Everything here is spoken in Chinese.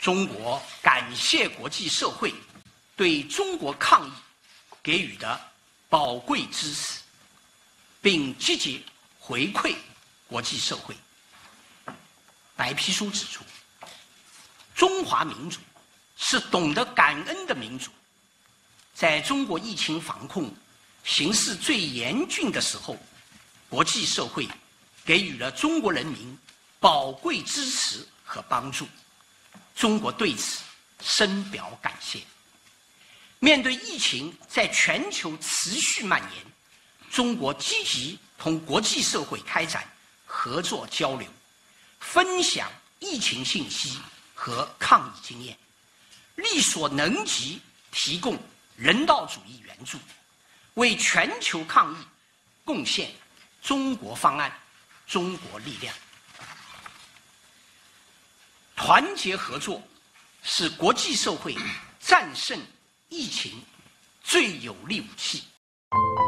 中国感谢国际社会对中国抗疫给予的宝贵支持，并积极回馈国际社会。白皮书指出，中华民族是懂得感恩的民族。在中国疫情防控形势最严峻的时候，国际社会给予了中国人民宝贵支持和帮助，中国对此深表感谢。面对疫情在全球持续蔓延，中国积极同国际社会开展合作交流，分享疫情信息和抗疫经验，力所能及提供人道主义援助，为全球抗疫贡献中国方案、中国力量。团结合作是国际社会战胜疫情最有力武器。